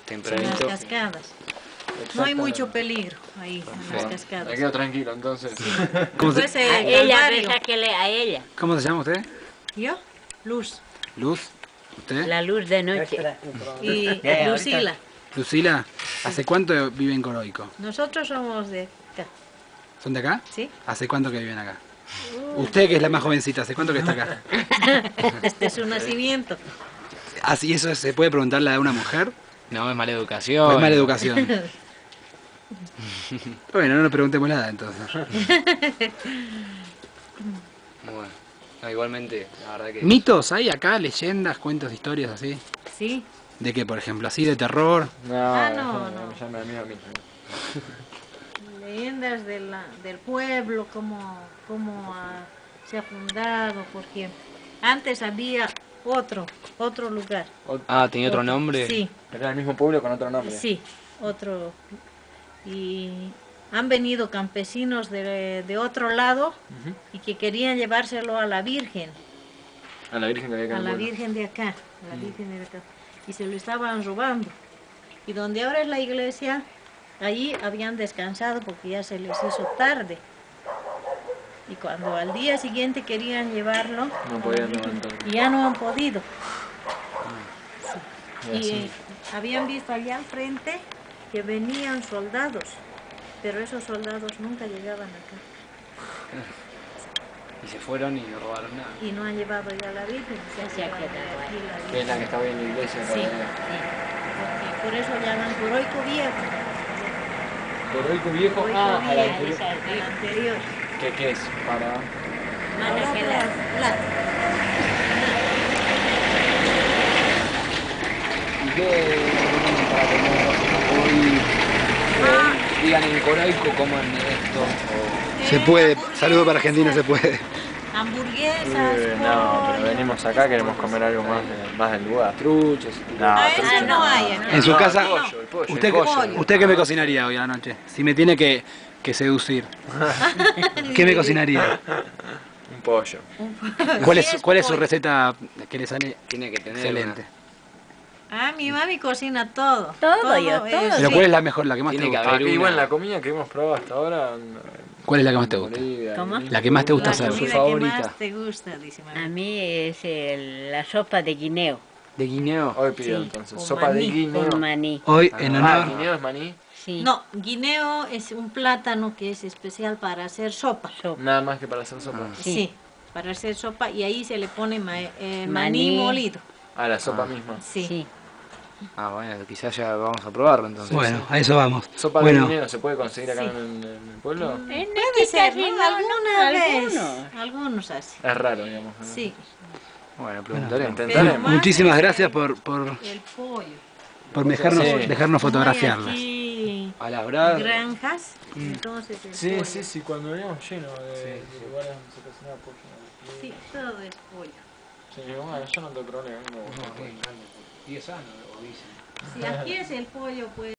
en las tempranito. cascadas. No hay mucho peligro ahí en las Me cascadas. quedo tranquilo entonces. ¿Cómo se, Después A el ella, Calvario. sáquele a ella. ¿Cómo se llama usted? ¿Yo? Luz. Luz. ¿Usted? La luz de noche. Y Lucila. Lucila. ¿Hace cuánto vive en Coroico? Nosotros somos de acá. ¿Son de acá? ¿Sí? ¿Hace cuánto que viven acá? Usted, que es la más jovencita, ¿hace cuánto que está acá? Desde su nacimiento. ¿Así eso se puede preguntarle a una mujer? No, es mala ¿O educación. es mala educación? Bueno, no nos preguntemos nada entonces. Bueno, no, igualmente, la verdad que... ¿Mitos hay acá? ¿Leyendas, cuentos, historias así? Sí. ¿De qué, por ejemplo? ¿Así de terror? No, no. ya me da miedo a mí. Leyendas del pueblo, cómo se ha fundado, porque antes había otro lugar. Ah, ¿tenía otro nombre? Sí, Era el mismo pueblo con otro nombre. sí, otro. Y han venido campesinos de otro lado y que querían llevárselo a la Virgen, A la Virgen que había acá a en el la pueblo. Virgen de acá, a la Virgen de acá. Y se lo estaban robando. Y donde ahora es la iglesia, allí habían descansado porque ya se les hizo tarde. Y cuando al día siguiente querían llevarlo, No podían levantar. y ya no han podido. Y Y así. habían visto allá al frente que venían soldados, pero esos soldados nunca llegaban acá. Y se fueron y no robaron nada. Y no han llevado ya a la Virgen, se Se ha han llevado quedado aquí la Que es la que Virgen. estaba en la iglesia. Sí, todavía. porque por eso llaman Coroico Viejo. Coroico viejo. Coroico Ah, a la Viejo, anterior. el anterior. ¿Qué es? Para... Mana que la... Plata. ¿Y qué recomiendan para comer hoy? Digan en Coroico coman esto. Se puede. Saludo para Argentina, se puede. Hamburguesas, No, pero pollo. venimos acá, queremos comer algo más del lugar. Truchos. No, Ah, eso no hay acá. En su No, casa, el pollo, ¿usted, el pollo. ¿usted qué me cocinaría hoy a la noche? Si me tiene que seducir, ¿qué me cocinaría? Un pollo. ¿Cuál es su receta que le sale Tiene que tener excelente? Ah, mi mami cocina todo. Todo, yo, todo. Pero sí. ¿cuál es la mejor, la que más te Tiene que gusta? haber Y una- bueno, la comida que hemos probado hasta ahora... ¿Cuál es la que más te gusta? Bolivia, ¿Cómo? La que más te gusta La hacer. comida Su que favorita. más te gusta, dice A mami. mí es la sopa de guineo De guineo. Hoy pido Sí, entonces. con Sopa de maní, guineo. con maní. Hoy en Ah, honor. guineo es maní. Sí. No, guineo es un plátano que es especial para hacer sopa. Sopa. Nada más que para hacer sopa. Sí, para hacer sopa y ahí se le pone maní Maní. molido. Ah, la sopa misma. Sí. Sí. Ah, bueno, quizás ya vamos a probarlo entonces. Bueno, a eso vamos. ¿Sopa de Bueno, guineo se puede conseguir acá Sí. en el pueblo? Puede ser, ¿no? Alguna vez. Algunos. Algunos así. Es raro, digamos. ¿no? Sí, Bueno, preguntaremos. Intentaremos. Pero muchísimas más gracias el pollo. por dejarnos, Sí. dejarnos Como hay fotografiarlas. aquí A labrar. granjas, entonces el Sí, pollo. sí, sí, cuando veníamos lleno de lugares donde se cocinaba pollo. Sí, todo es pollo. Sí, bueno, yo no tengo problema. a mí me gusta. Y es sano, o dicen. Si aquí es el pollo, pues